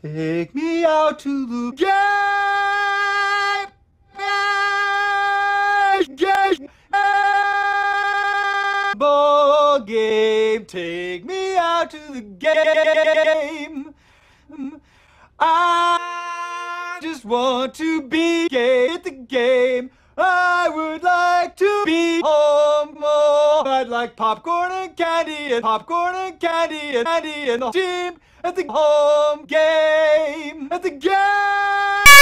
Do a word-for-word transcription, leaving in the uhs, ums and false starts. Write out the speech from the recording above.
Take me out to the game. Game. Ball game. Take me out to the game. I just want to be gay at the game. I would like to be home more. I'd like popcorn and candy and popcorn and candy and candy and the team at the home game. At the game.